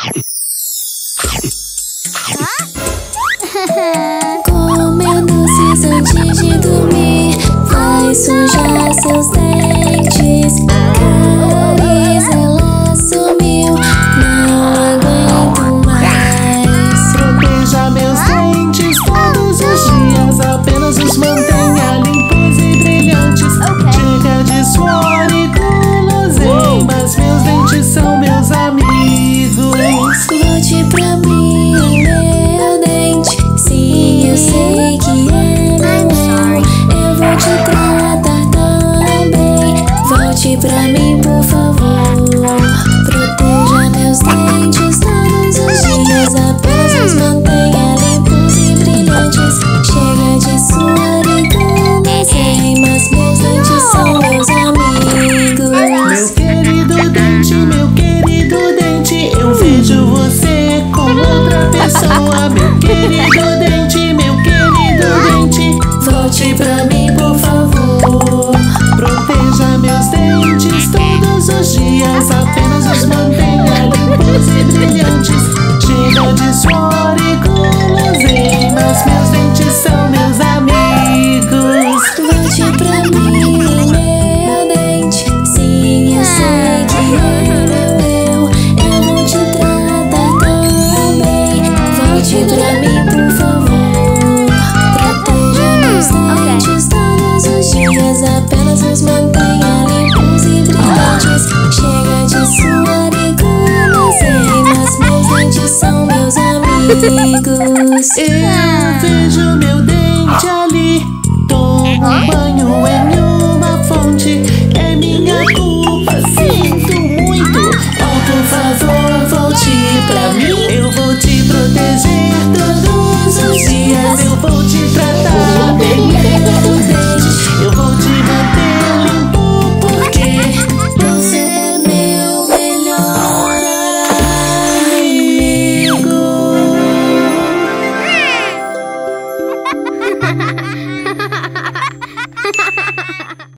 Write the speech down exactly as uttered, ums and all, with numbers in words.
Comeu doces antes de dormir, vai sujar seus dentes. Caries, ela sumiu, não aguento mais. Proteja meus dentes todos os dias, apenas os mantenha limpos e brilhantes. Chega de suor e guloseimas, meus dentes são meus amigos. Volte pra mim, meu dente. Sim, eu sei que é meu. Eu vou te tratar tão bem. Volte pra mim, por favor. Proteja meus dentes todos os dias, apenas os mantenha limpos e brilhantes. Chega de suor e guloseimas, meus dentes são meus amigos. Meu querido dente, meu querido dente, eu vejo você com outra pessoa. Meu querido dente, meu querido dente, Volte pra mim, por favor. proteja meus dentes todos os dias, apenas os mantenha limpos e brilhantes. Chega de suor e guloseimas, meus dentes são meus amigos. Volte pra mim, meu dente. Sim, eu sei que é meu. Eu vou te tratar tão bem. Volte pra mim, por favor. Proteja meus dentes todos os dias, apenas os mantenha limpos e brilhantes. Chega de suor e guloseimas, meus dentes são meus amigos. Eu vejo meu dente ali, tomo um banho em